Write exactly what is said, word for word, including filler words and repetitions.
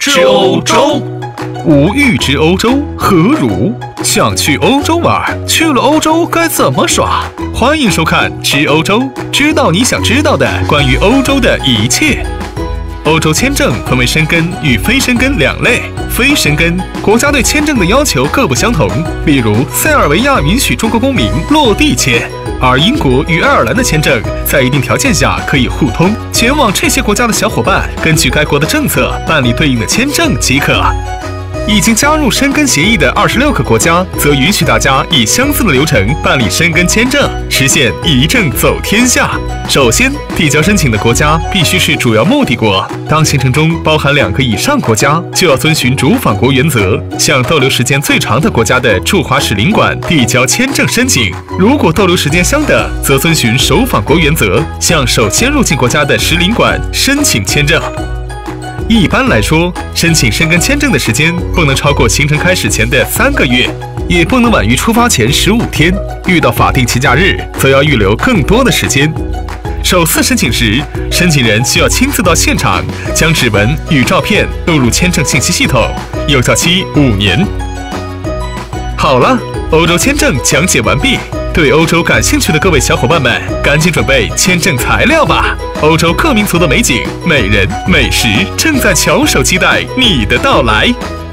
之欧洲。 无欲之欧洲何如？想去欧洲玩，去了欧洲该怎么耍？欢迎收看《知欧洲》，知道你想知道的关于欧洲的一切。欧洲签证分为申根与非申根两类。非申根国家对签证的要求各不相同，例如塞尔维亚允许中国公民落地签，而英国与爱尔兰的签证在一定条件下可以互通。前往这些国家的小伙伴，根据该国的政策办理对应的签证即可。已经加入申根协议的二十六个国家，则允许大家以相似的流程办理申根签证，实现一证走天下。首先，递交申请的国家必须是主要目的国。当行程中包含两个以上国家，就要遵循主访国原则，向逗留时间最长的国家的驻华使领馆递交签证申请。如果逗留时间相等，则遵循首访国原则，向首先入境国家的使领馆申请签证。一般来说，申请申根签证的时间不能超过行程开始前的三个月，也不能晚于出发前十五天。遇到法定节假日，则要预留更多的时间。首次申请时，申请人需要亲自到现场，将指纹与照片录入签证信息系统，有效期五年。好了，欧洲签证讲解完毕。对欧洲感兴趣的各位小伙伴们，赶紧准备签证材料吧！欧洲各民族的美景、美人、美食正在翘首期待你的到来。